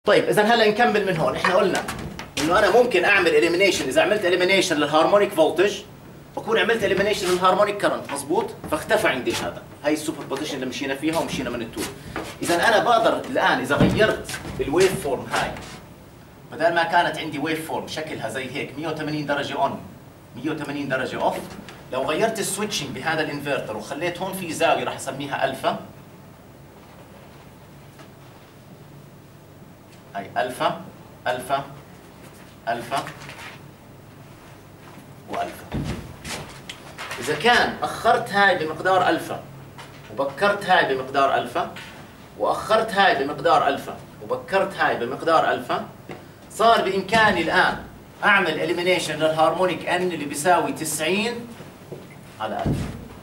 طيب اذا هلا نكمل من هون. احنا قلنا انه انا ممكن اعمل اليمينيشن. اذا عملت اليمينيشن للهارمونيك فولتج بكون عملت اليمينيشن للهارمونيك كرنت، مزبوط؟ فاختفى عندي هذا. هاي السوبر بوزيشن اللي مشينا فيها ومشينا من التول. اذا انا بقدر الان اذا غيرت الويف فورم هاي، بدل ما كانت عندي ويف فورم شكلها زي هيك 180 درجه اون 180 درجه اوف، لو غيرت السويتشنج بهذا الانفرتر وخليت هون في زاويه راح اسميها الفا، هاي الفا الفا الفا والفا. اذا كان اخرت هاي بمقدار الفا وبكرت هاي بمقدار الفا، واخرت هاي بمقدار الفا وبكرت هاي بمقدار الفا، صار بامكاني الان اعمل اليمينيشن للهارمونيك ان اللي بيساوي 90 على الفا.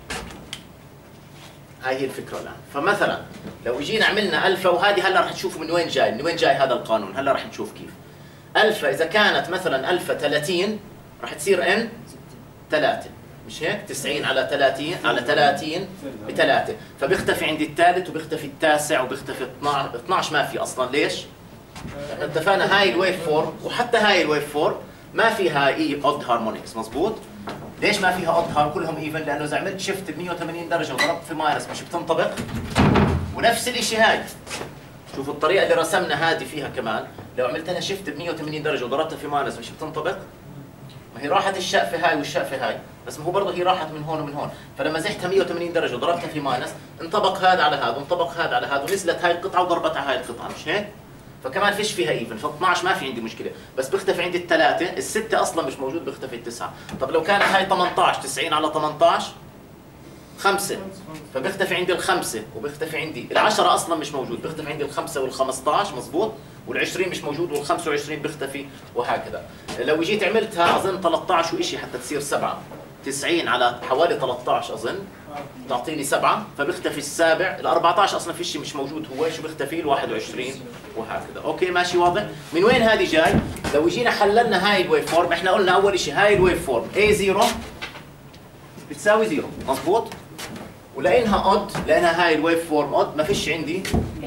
هاي هي الفكره الان. فمثلا لو اجينا عملنا الفا، وهذه هلا رح تشوفوا من وين جاي، من وين جاي هذا القانون، هلا رح نشوف كيف. الفا اذا كانت مثلا الفا 30 رح تصير ان 3، مش هيك؟ 90 على 30 على 30 ب3، فبيختفي عندي الثالث وبيختفي التاسع وبيختفي 12 ما في اصلا. ليش؟ لأن اتفقنا هاي الويف فورم وحتى هاي الويف فورم ما فيها اود هارمونكس، مزبوط؟ ليش ما فيها اود كلهم ايفن؟ لانه اذا عملت شيفت ب 180 درجه وضربت في ماينس مش بتنطبق. ونفس الشيء هاي، شوفوا الطريقه اللي رسمنا هذه فيها كمان، لو عملت لها شيفت ب 180 درجه وضربتها في ماينس مش بتنطبق. ما هي راحت الشقفه هاي والشقفه هاي، بس ما هو برضه هي راحت من هون ومن هون، فلما زحتها 180 درجه وضربتها في ماينس انطبق هذا على هذا وانطبق هذا على هذا ونزلت هاي القطعه وضربت على هاي القطعه، مش هيك؟ فكمان فيش فيها ايفن، ف 12 ما في عندي مشكله، بس بيختفي عندي الثلاثه، السته اصلا مش موجود، بيختفي التسعه. طب لو كانت هاي 18 90 على 18 5، فبيختفي عندي الخمسه وبيختفي عندي العشره اصلا مش موجود، بيختفي عندي الخمسه وال15، مزبوط؟ وال20 مش موجود وال25 بيختفي، وهكذا. لو جيت عملتها اظن 13 وشيء حتى تصير 7، 90 على حوالي 13 اظن تعطيني 7، فبيختفي السابع، ال14 اصلا في شيء مش موجود، هو شو بيختفي؟ ال21 وهكذا. اوكي ماشي واضح؟ من وين هذه جاي؟ لو جينا حللنا هاي الويف فورم، احنا قلنا اول شيء هاي الويف فورم A0 بتساوي 0، مضبوط؟ ولانها اود، لانها هاي الويف فورم اود، ما فيش عندي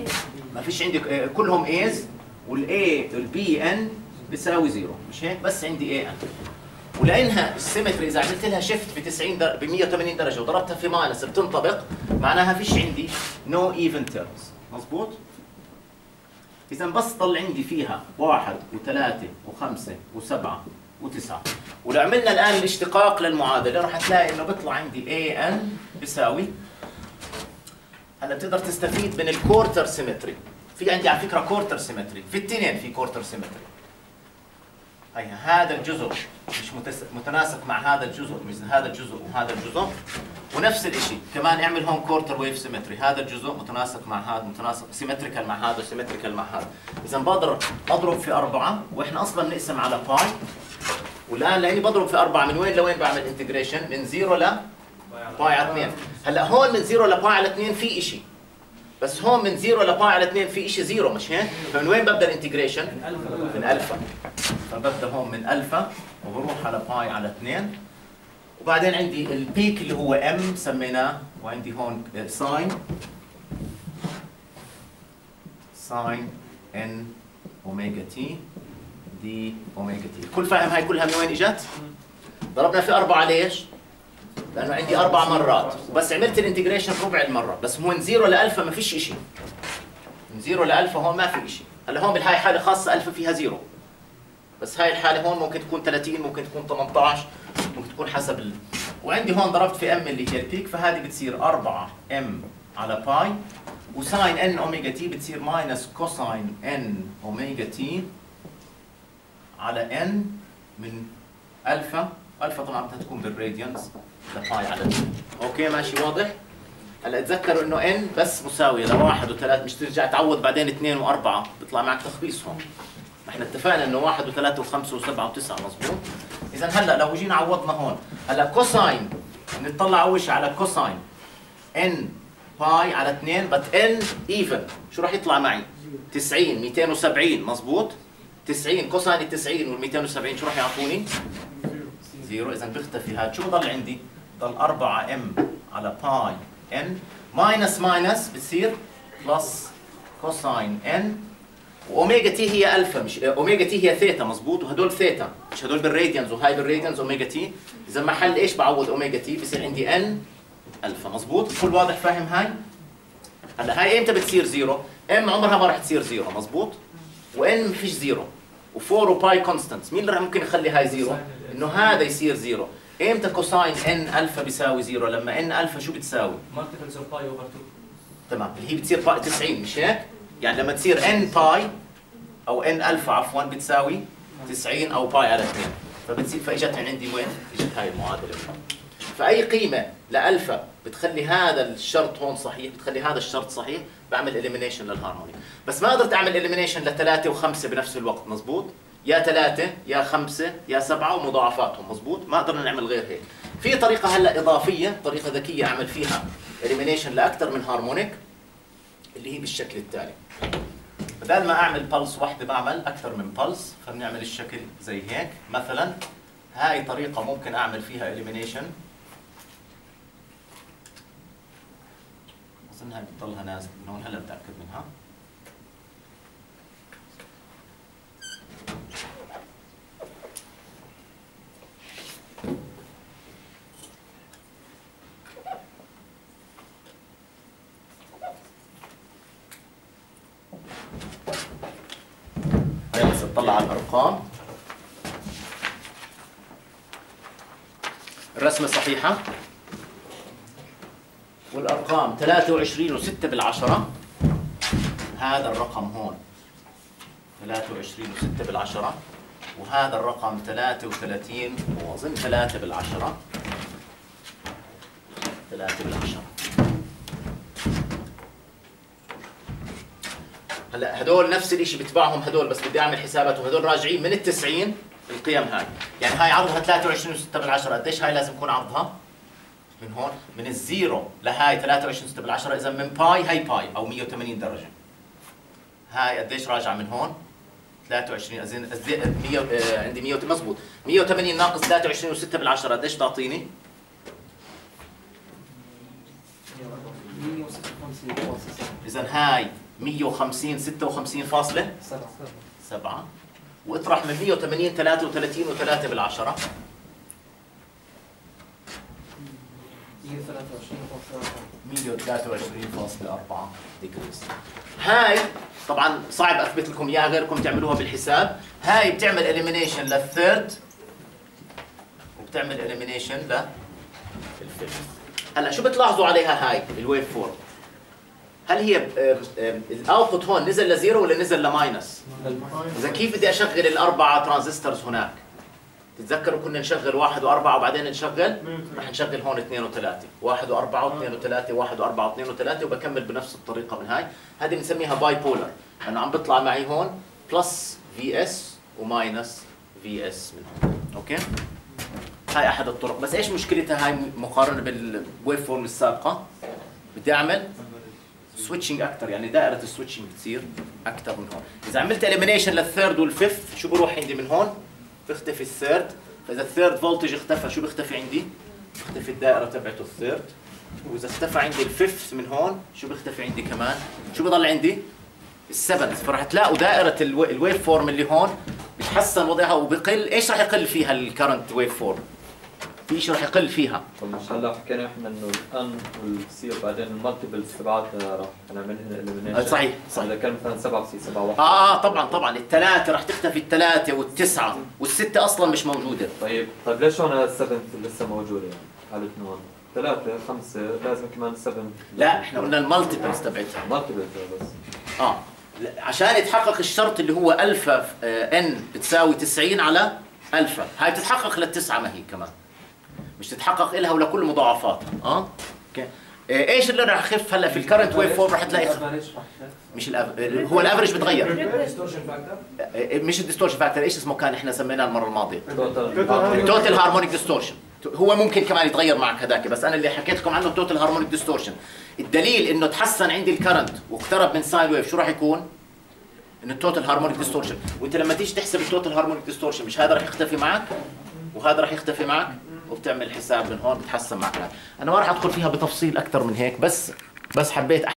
كلهم ايز، والاي البي ان بتساوي 0، مش هيك؟ بس عندي اي ان. ولانها السيمتري اذا عملت لها شيفت ب 180 درجه وضربتها في ماينس بتنطبق، معناها فيش عندي نو ايفن تيرمز، مضبوط؟ اذا بس ضل عندي فيها 1 و3 و5 و7 و9. ولو عملنا الان الاشتقاق للمعادله راح تلاقي انه بيطلع عندي اي ان بيساوي، هلا بتقدر تستفيد من الكورتر سيمتري. في عندي على فكره كورتر سيمتري، في الاثنين في كورتر سيمتري. هي هذا الجزء مش متناسق مع هذا الجزء، مثل هذا الجزء وهذا الجزء، ونفس الشيء كمان اعمل هون كورتر ويف سيمتري، هذا الجزء متناسق مع هذا، متناسق سيمتريكال مع هذا وسيمتريكال مع هذا. اذا بقدر اضرب في 4، واحنا اصلا بنقسم على باي، والان لاني بضرب في 4 من وين لوين بعمل انتجريشن؟ من 0 ل باي على 2. هلا هون من 0 ل باي على 2 في شيء، بس هون من 0 ل باي على 2 في شيء 0، مش هيك؟ فمن وين ببدا الانتجريشن؟ من الفا. فببدا هون من الفا وبروح على باي على 2، وبعدين عندي البيك اللي هو ام سميناه، وعندي هون ساين ان اوميجا تي دي اوميجا تي. الكل فاهم هاي كلها من وين اجت؟ ضربنا في 4 ليش؟ لانه عندي 4 مرات، بس عملت الانتجريشن ربع المره، بس من 0 لالفا ما فيش شيء. من 0 لالفا هون ما في شيء. هلا هون بهاي حاله خاصه الفا فيها 0، بس هاي الحاله هون ممكن تكون 30، ممكن تكون 18، ممكن تكون حسب وعندي هون ضربت في ام اللي هي البيك، فهذه بتصير 4 ام على باي، وساين ان اوميجا تي بتصير ماينس كوساين ان اوميجا تي على ان من الفا. الفا طبعا بدها تكون بالراديانز لباي على 2. اوكي ماشي واضح؟ هلا تذكروا انه ان بس مساويه ل1 و3، مش ترجع تعوض بعدين 2 و4 بيطلع معك تخبيص هون. احنا اتفقنا انه 1 و3 و5 و7 و9، مضبوط؟ اذا هلا لو جينا عوضنا هون، هلا كوساين نطلع اول شيء على كوساين ان باي على 2 بس ان ايفن، شو راح يطلع معي؟ 90 270، مضبوط؟ 90 كوساين ال 90 وال 270 شو راح يعطوني؟ 0. اذا بيختفي هذا، شو بضل عندي؟ بضل 4 ام على باي ان ماينس بتصير بلس كوساين ان، واوميجا تي هي الفا، مش اوميجا تي هي ثيتا، مظبوط؟ وهدول ثيتا، مش هدول بالراديانز وهاي بالراديانز اوميجا تي. اذا محل ايش بعوض اوميجا تي بصير عندي ان الفا، مظبوط؟ كل واضح فاهم هاي؟ هلا هاي امتى بتصير زيرو؟ ام عمرها ما راح تصير زيرو، مظبوط؟ وان ما فيش زيرو، و4 وباي كونستانتس، مين اللي راح ممكن يخلي هاي زيرو؟ انه هذا يصير زيرو. امتى كوساين ان الفا بيساوي زيرو؟ لما ان الفا شو بتساوي؟ مالتيبلز اوف باي اوفر 2. تمام، اللي هي بتصير باي 90، مش هيك؟ يعني لما تصير ان باي او ان الفا عفوا بتساوي 90 او باي على 2، فبتصير فاجت من عندي وين؟ اجت هاي المعادله. فاي قيمه لالفا بتخلي هذا الشرط هون صحيح، بتخلي هذا الشرط صحيح، بعمل اليمينيشن للهارمونيك. بس ما قدرت اعمل اليمينيشن لثلاثه وخمسه بنفس الوقت، مزبوط؟ يا ثلاثه يا خمسه يا سبعه ومضاعفاتهم، مزبوط؟ ما قدرنا نعمل غير هيك. في طريقه هلا اضافيه، طريقه ذكيه اعمل فيها اليمينيشن لاكثر من هارمونيك، اللي هي بالشكل التالي. بدل ما اعمل بلس واحده بعمل اكثر من بلس، فبنعمل الشكل زي هيك. مثلا هاي طريقه ممكن اعمل فيها اليمينيشن، اظنها بتضلها نازله من هون، هلا بتاكد منها. هاي بس تطلع على الارقام، الرسمه صحيحه، والارقام 23 و6 بالعشرة. هذا الرقم هون 23 و6 بالعشرة، وهذا الرقم 33 واظن 3 بالعشرة، 3 بالعشرة. هلا هدول نفس الشيء بتبعهم هدول، بس بدي اعمل حساباتهم، هدول راجعين من ال90 القيم هاي. يعني هاي عرضها 23 و6 بالعشرة، قديش هاي لازم يكون عرضها؟ من هون من الزيرو لهاي 23 6 بالعشرة، اذا من باي هاي باي او 180 درجه. هاي قديش راجعه من هون؟ 23 عندي 100 مضبوط، 180 ناقص 23 و6 بالعشرة قديش تعطيني؟ 156. اذا هاي 150 56.7، واطرح من 180 33 و3 بالعشرة 123.4 ديجريز. هاي طبعا صعب اثبت لكم اياها، غيركم تعملوها بالحساب. هاي بتعمل اليمينيشن للثيرد وبتعمل اليمينيشن للفيفث. هلا شو بتلاحظوا عليها هاي الويف فورم؟ هل هي الاوتبوت هون نزل لزيرو ولا نزل لماينس؟ اذا كيف بدي اشغل الاربعه ترانزستورز هناك؟ تتذكروا كنا نشغل 1 و4 وبعدين نشغل، رح نشغل هون 2 و3، 1 و4 و2 و3، 1 و4 و2 و3، وبكمل بنفس الطريقه من هاي. هذه بنسميها باي بولر، لانه عم بيطلع معي هون بلس في اس وماينس في اس من هون. اوكي؟ هاي احد الطرق، بس ايش مشكلتها هاي مقارنه بالويف فورم السابقه؟ بدي اعمل سويتشنج اكثر، يعني دائره السويتشنج بتصير اكثر من هون. اذا عملت اليمينيشن للثيرد والفيفث شو بروح عندي من هون؟ بيختفي الثيرد، فاذا الثيرد فولتج اختفى شو بيختفي عندي؟ بيختفي الدائره تبعته الثيرد. واذا اختفى عندي الفيفث من هون شو بيختفي عندي كمان؟ شو بضل عندي؟ السبنث. فراح تلاقوا دائره الويف فورم اللي هون بتحسن وضعها وبقل. ايش راح يقل فيها الكرنت ويف فورم؟ في شيء راح يقل فيها. طب مش هلا حكينا احنا انه الان والسير بعدين المالتيبلز تبعاتها راح نعمل لها اليمينيشن. صحيح صحيح. اذا كان مثلا 7 بصير 7 1. طبعا الثلاثه راح تختفي، الثلاثه والتسعه والسته اصلا مش موجوده. طيب ليش هون السفنث لسه موجوده يعني؟ حالتنا هون 3 5 لازم كمان 7. لا احنا قلنا المالتيبلز تبعتها. مالتيبلز بس. عشان يتحقق الشرط اللي هو الفا ان بتساوي 90 على الفا، هاي بتتحقق للتسعه ما هي كمان. مش تتحقق لها ولكل مضاعفاتها. اوكي. ايش اللي راح يخف هلا في الكرنت ويف فورم؟ راح تلاقي مش هو الافرج بتغير، مش الديستورشن فاكتور. ايش اسمه كان احنا سميناه المره الماضيه؟ توتال هارمونيك ديستورشن. هو ممكن كمان يتغير معك هذاك، بس انا اللي حكيت لكم عنه توتال هارمونيك ديستورشن. الدليل انه تحسن عندي الكرنت واقترب من ساين ويف شو راح يكون؟ انه التوتال هارمونيك ديستورشن. وانت لما تيجي تحسب التوتال هارمونيك ديستورشن مش هذا راح يختفي معك وهذا راح يختفي معك، وبتعمل حساب من هون بتحسن معك. انا ما راح ادخل فيها بتفصيل اكثر من هيك، بس حبيت